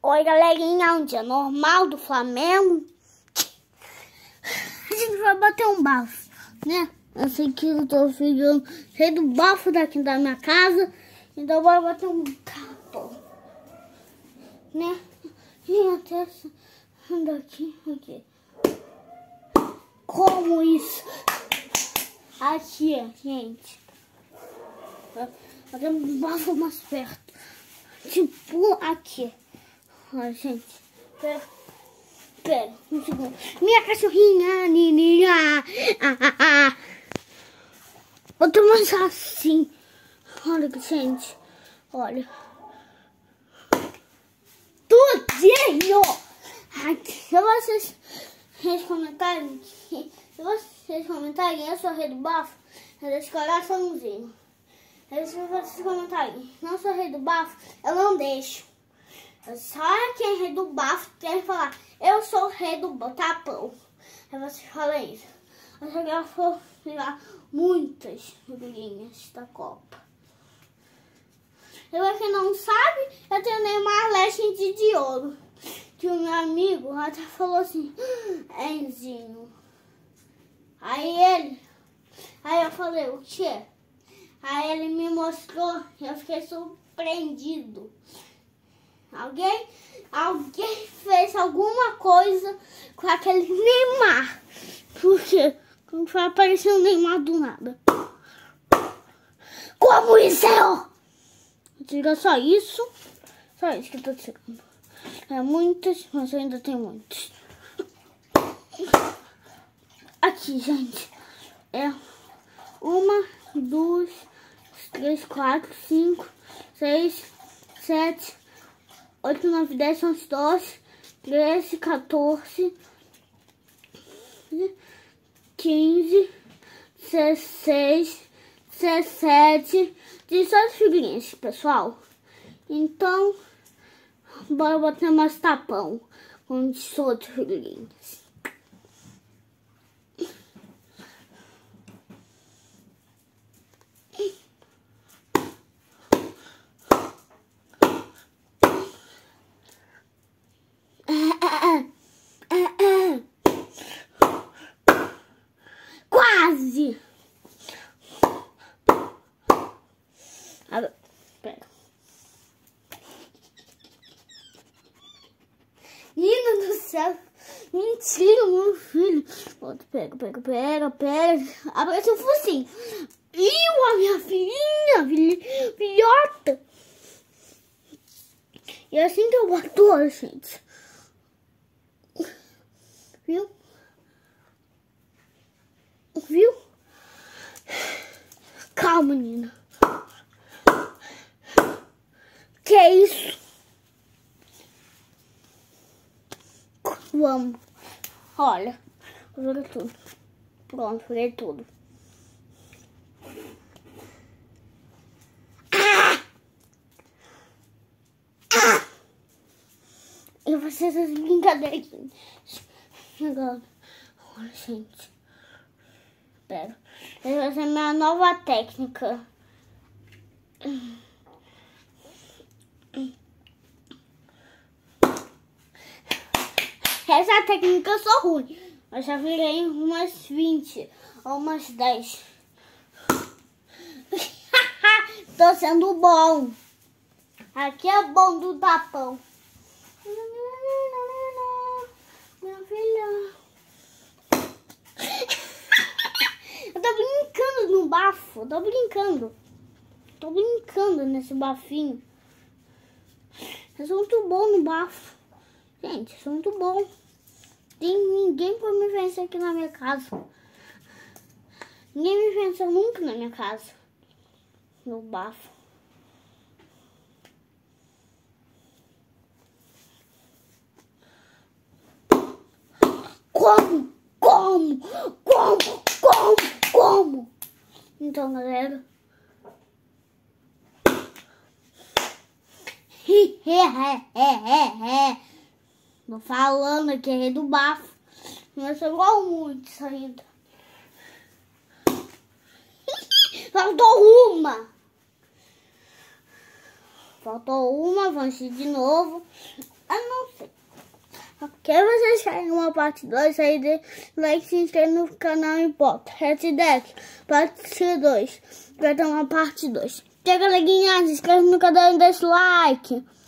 Oi, galerinha, um dia normal do Flamengo. A gente vai bater um bafo, né? Eu sei que eu tô ficando cheio do bafo daqui da minha casa, então bora bater um tapão, né? E até aqui. Como isso? Aqui, gente. Fazer um bafo mais perto. Tipo aqui. Olha, gente. Pera, um segundo. Minha cachorrinha, nininha. Vou tomar assim. Olha, gente. Olha. Tudinho. Se vocês comentarem, eu sou rei do bafo, eu deixo coraçãozinho. Se vocês comentarem, não sou rei do bafo, eu não deixo. Só quem é rei do bafo tem que falar, eu sou rei do tapão. Aí vocês falam isso. Eu já vou pegar muitas figurinhas da Copa. E pra quem não sabe, eu tenho Neymar Legend de ouro. Que o meu amigo até falou assim, Enzinho. Aí eu falei, o quê? Aí ele me mostrou e eu fiquei surpreendido. Alguém fez alguma coisa com aquele Neymar. Porque não foi aparecendo Neymar do nada. Como isso é? Tira só isso. Só isso que eu tô tirando. É muitas, mas eu ainda tenho muitas. Aqui, gente. É 1, 2, 3, 4, 5, 6, 7, 8, 9, 10, 11, 12, 13, 14, 15, 16, 17, 18 figurinhas, pessoal. Então, bora botar mais tapão com 18 figurinhas. Quase! Pera. Menina do céu! Mentira, meu filho! Pega. Apareceu o focinho. Viu a minha filhinha? Filhota! E assim que eu boto, gente. Viu? Calma, menina. Que é isso? Vamos. Olha. Joguei tudo. Pronto, joguei tudo. E vocês as brincadeirinhas. Chegando. Olha, gente. Pera. Essa vai ser minha nova técnica. Essa técnica eu sou ruim. Eu já virei umas 20 ou umas 10. Tô sendo bom. Aqui é bom do tapão. Minha filha. Eu tô brincando no bafo. Tô brincando nesse bafinho. Eu sou muito bom no bafo. Gente, eu sou muito bom. Tem ninguém pra me vencer aqui na minha casa. Ninguém me venceu nunca na minha casa. No bafo. Como? Então, galera. Tô falando que é rei do bafo. Mas eu igual muito isso ainda. Faltou uma. Vamos assistir de novo. Eu não sei. Ok, vocês querem uma parte 2, aí dê like, se inscreve no canal e bota. Hashtag parte 2. Vai ter uma parte 2. Chega, leguinha, se inscreve no canal e deixa o like.